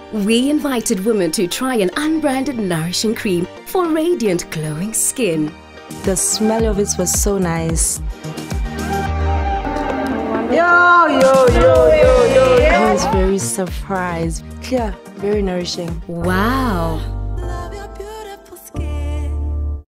we invited women to try an unbranded nourishing cream for radiant, glowing skin. The smell of it was so nice. Yo. I was very surprised. Clear, very nourishing. Wow!